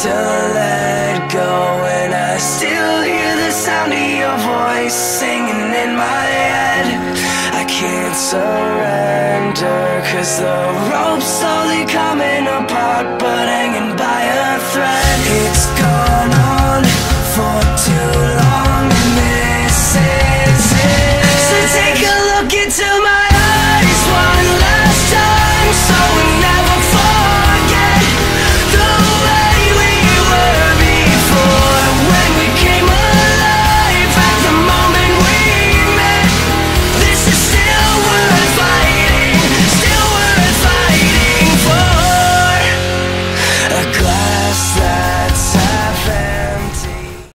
to let go, and I still hear the sound of your voice singing in my head. I can't surrender, 'cause the rope's slowly coming apart, but